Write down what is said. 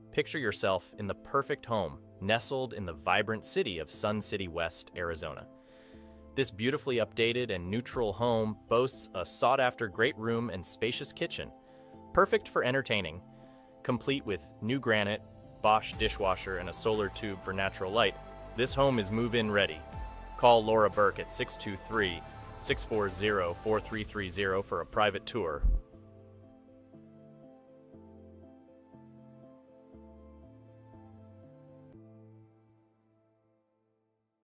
Picture yourself in the perfect home, nestled in the vibrant city of Sun City West, Arizona. This beautifully updated and neutral home boasts a sought-after great room and spacious kitchen, perfect for entertaining. Complete with new granite, Bosch dishwasher, and a solar tube for natural light, this home is move-in ready. Call Laura Burk at 623-640-4330 for a private tour.